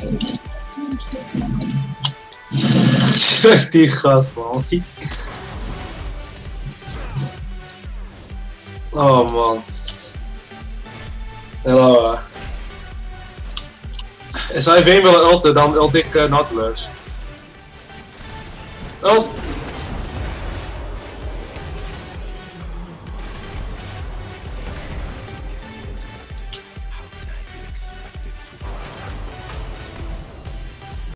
Die gast, man. Oh man. Hello. Zou je Wayne willen ulten, dan ult ik Nautilus. Ult!